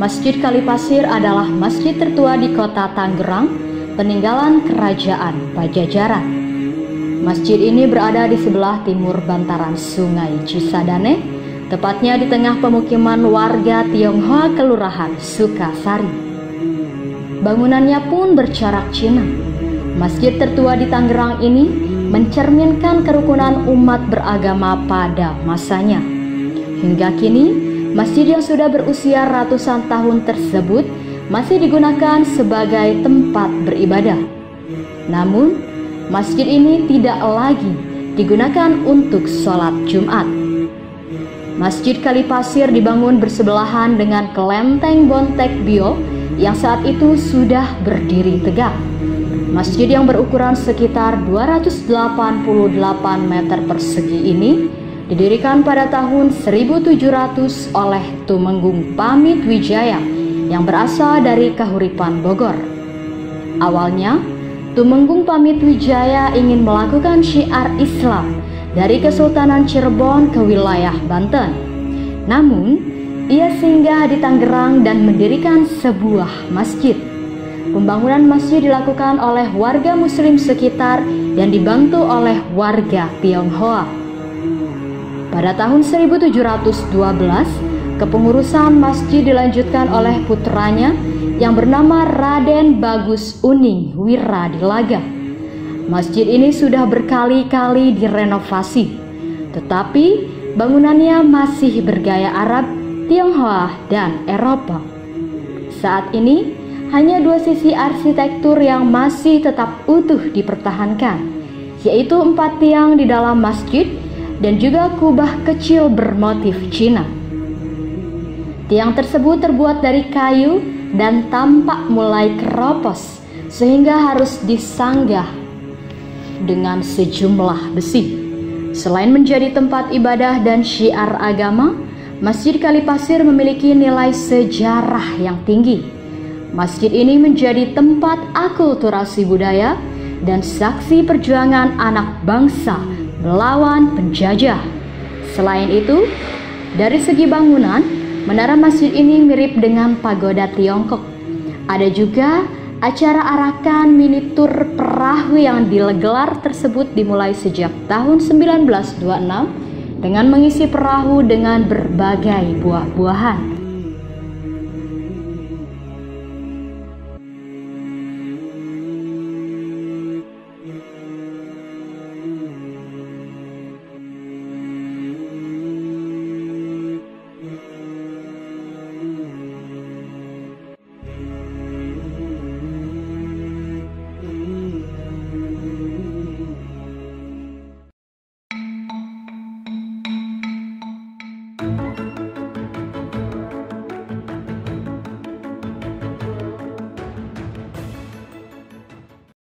Masjid Kalipasir adalah masjid tertua di kota Tangerang, peninggalan kerajaan Pajajaran. Masjid ini berada di sebelah timur bantaran Sungai Cisadane, tepatnya di tengah pemukiman warga Tionghoa Kelurahan Sukasari. Bangunannya pun bercorak Cina. Masjid tertua di Tangerang ini mencerminkan kerukunan umat beragama pada masanya. Hingga kini, masjid yang sudah berusia ratusan tahun tersebut masih digunakan sebagai tempat beribadah. Namun, masjid ini tidak lagi digunakan untuk sholat Jumat. Masjid Kalipasir dibangun bersebelahan dengan kelenteng Bontek Bio yang saat itu sudah berdiri tegak. Masjid yang berukuran sekitar 288 meter persegi ini didirikan pada tahun 1700 oleh Tumenggung Pamit Wijaya yang berasal dari Kahuripan Bogor. Awalnya, Tumenggung Pamit Wijaya ingin melakukan syiar Islam dari Kesultanan Cirebon ke wilayah Banten. Namun, ia singgah di Tangerang dan mendirikan sebuah masjid. Pembangunan masjid dilakukan oleh warga Muslim sekitar dan dibantu oleh warga Tionghoa. Pada tahun 1712, kepengurusan masjid dilanjutkan oleh putranya yang bernama Raden Bagus Uning Wiradilaga. Masjid ini sudah berkali-kali direnovasi, tetapi bangunannya masih bergaya Arab, Tionghoa, dan Eropa. Saat ini, hanya dua sisi arsitektur yang masih tetap utuh dipertahankan, yaitu 4 tiang di dalam masjid dan juga kubah kecil bermotif Cina. Tiang tersebut terbuat dari kayu dan tampak mulai keropos sehingga harus disanggah dengan sejumlah besi. Selain menjadi tempat ibadah dan syiar agama, Masjid Kalipasir memiliki nilai sejarah yang tinggi. Masjid ini menjadi tempat akulturasi budaya dan saksi perjuangan anak bangsa melawan penjajah. Selain itu, dari segi bangunan, menara masjid ini mirip dengan pagoda Tiongkok. Ada juga acara arakan miniatur perahu yang digelar tersebut dimulai sejak tahun 1926 dengan mengisi perahu dengan berbagai buah-buahan.